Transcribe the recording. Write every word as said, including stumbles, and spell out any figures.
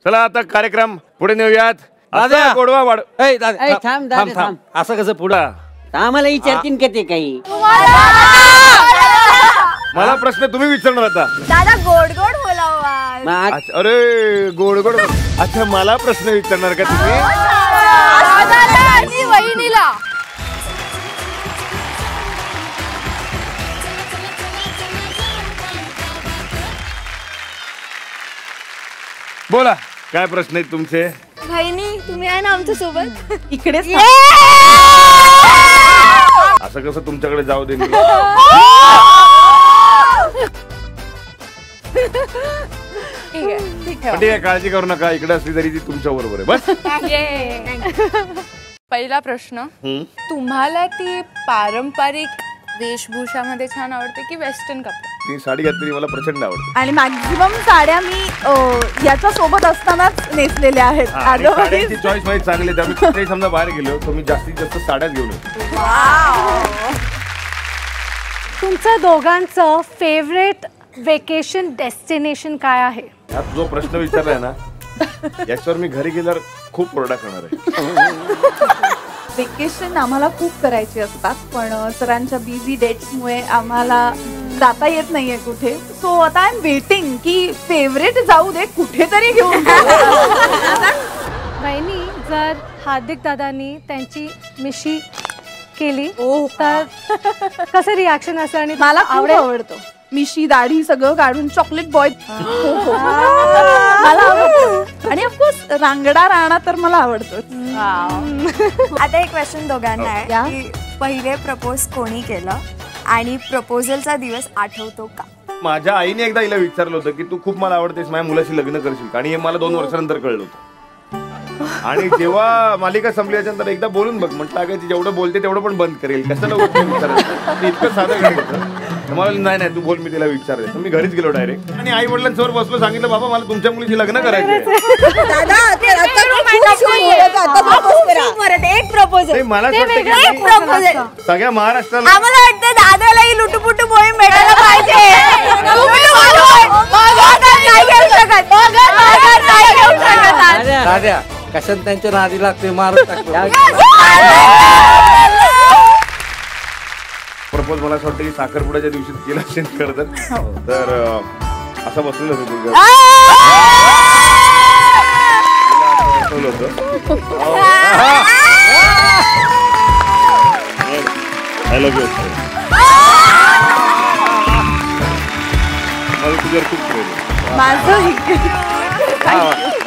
चला आता कार्यक्रम पुढे नेऊयात. दादा गोडवा वाढ. ए दादा ए, थांब दादा थांब. असं कसं पुढं आम्हाला विचारतील का ते काही? मला प्रश्न तुम्ही विचारणार आता. दादा गोड गोड बोलावा. मग अच्छा, अरे गोड गोड. अच्छा मला प्रश्न विचारणार का तुम्ही? वहिनीला बोला काय प्रश्न आहेत तुमचे? बहिणी तुम्ही आहे ना आमच्या सोबत इकडेच असं कसं तुमच्याकडे जाऊ दे. ठीक आहे काळजी करू नका. इकडे असली तरी ती तुमच्या बरोबर आहे. बस पहिला प्रश्न, तुम्हाला ती पारंपरिक वेशभूषामध्ये छान आवडते की वेस्टर्न कपडे? ती साडी घातलेली मला प्रचंड आवडते. आणि मॅक्झिमम साड्या मी याच्या सोबत असतानाच नेसलेल्या आहेत. साड्यांची चॉईस माझी चांगली. त्यामुळे कुठेही समजा बाहेर गेलो तर मी जास्तीत जास्त साड्याच घेऊन येतो. तुमचं दोघांचं फेवरेट वेकेशन डेस्टिनेशन काय आहे? यात जो प्रश्न विचारलाय ना याच्यावर मी घरी गेल्यावर खूप ओरडा करणार आहे. वेकेशन आम्हाला खूप करायचे असतात पण सरांच्या बिझी डेट्समुळे आम्हाला जाता येत नाहीये कुठे. सो आता आय एम वेटिंग की फेवरेट जाऊ दे कुठेतरी घेऊन. बहिणी, जर हार्दिक दादांनी त्यांची मिशी केली तर कसं रिॲक्शन असं? आणि मला खूप आवडतं मिशी दाढी सगळं काढून चॉकलेट बॉय मला आवडतं. आणि ऑफकोर्स रांगडा राणा तर मला आवडतो. आता एक क्वेश्चन दोघांना आहे की पहिले प्रपोज कोणी केलं आणि प्रपोजलचा दिवस आठवतो का? माझ्या आईने एकदा हिला विचारलं होतं की तू खूप मला आवडतेस, माझ्या मुलाशी लग्न करशील? आणि हे मला दोन वर्षानंतर कळलं होतं. आणि जेव्हा मालिका संपल्याच्या नंतर एकदा बोलून बघ म्हटलं अगं ती जेवढं बोलते तेवढं पण बंद करेल. कसं नको विचारायचं. इतकं साधं गणित होतं. मला नाही नाही तू बोल मी तिला विचारले. तर मी घरीच गेलो डायरेक्ट आणि आई वडिलांसमोर बसलो. सांगितलं बाबा मला तुमच्या मुलीशी लग्न करायचं. एक प्रपोजल मला सगळ्या महाराष्ट्राला आम्हाला वाटतं दादालाही लुटुपुटू मोहीम मिळायला पाहिजे. दाद्या कशात त्यांच्या नादी लागते मारून टाकतो. प्रपोज मला असं वाटतं की साखरपुड्याच्या दिवशी केला असेल खरं तर असं बसलेलं होतं. I love you. मला तुझ्यावर खूप प्रेम आहे. माझं